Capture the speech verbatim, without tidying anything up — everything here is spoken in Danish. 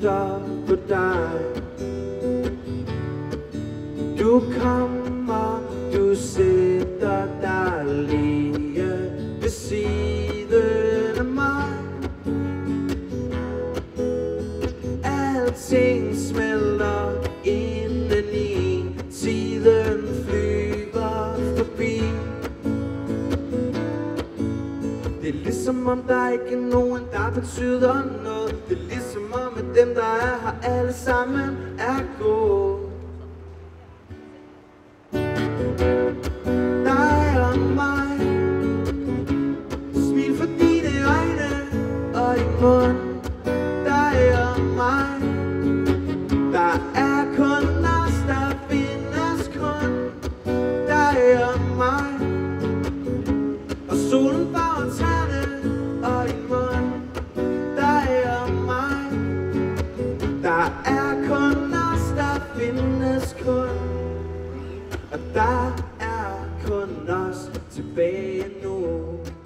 venter på dig. Du kommer, du sætter dig lige ved siden af mig. Alting smelter indeni, tiden flyver forbi. Det er ligesom om der ikke er nogen, der betyder noget. Det er ligesom om at dem, der er her alle sammen er gået. Dig og mig, smil for dine øjne og din mund. Dig og mig, der er kun os, der findes kun. Dig og mig, og solen farver tæerne og din mund. Dig og mig, der er kun os, der findes kun. Og der er kun os tilbage nu.